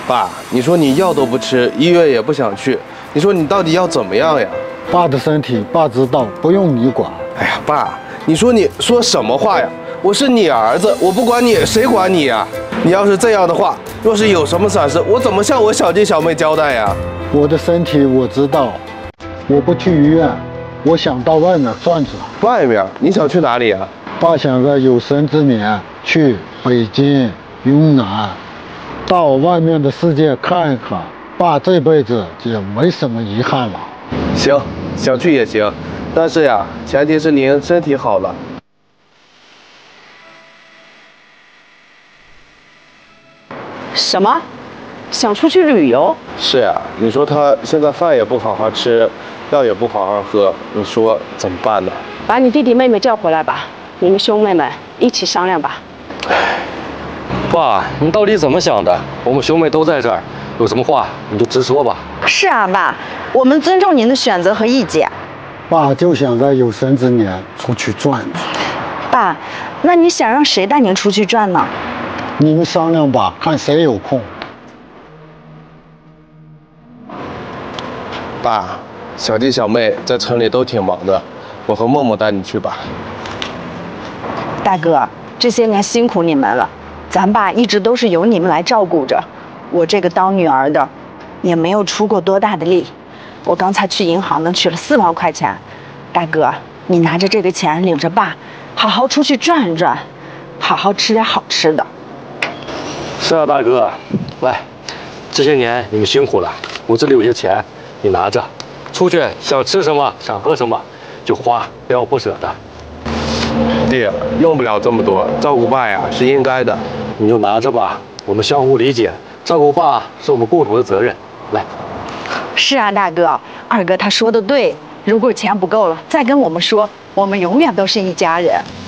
爸，你说你药都不吃，医院也不想去，你说你到底要怎么样呀？ 爸的身体爸知道，不用你管。 哎呀，爸，你说你说什么话呀？我是你儿子，我不管你，谁管你呀？你要是这样的话，若是有什么闪失，我怎么向我小弟小妹交代呀？ 我的身体我知道，我不去医院，我想到外面转转。 外面？你想去哪里呀？ 爸想在有生之年去北京、云南，到外面的世界看一看。爸这辈子也没什么遗憾了。 行，想去也行，但是呀，前提是您身体好了。 什么？想出去旅游？ 是呀，你说他现在饭也不好好吃，药也不好好喝，你说怎么办呢？ 把你弟弟妹妹叫回来吧，你们兄妹们一起商量吧。 爸，你到底怎么想的？我们兄妹都在这儿，有什么话你就直说吧。 是啊，爸，我们尊重您的选择和意见。 爸就想在有生之年出去转转。 爸，那你想让谁带您出去转呢？ 你们商量吧，看谁有空。 爸，小弟小妹在城里都挺忙的，我和默默带你去吧。 大哥，这些年辛苦你们了，咱爸一直都是由你们来照顾着。我这个当女儿的，也没有出过多大的力。我刚才去银行呢，取了4万块钱。大哥，你拿着这个钱领着爸，好好出去转一转，好好吃点好吃的。 是啊，大哥，来，这些年你们辛苦了，我这里有些钱，你拿着，出去想吃什么想喝什么就花，不要不舍得。 弟，用不了这么多，照顾爸呀是应该的。 你就拿着吧，我们相互理解，照顾爸是我们共同的责任。来。 是啊，大哥，二哥他说的对，如果钱不够了，再跟我们说，我们永远都是一家人。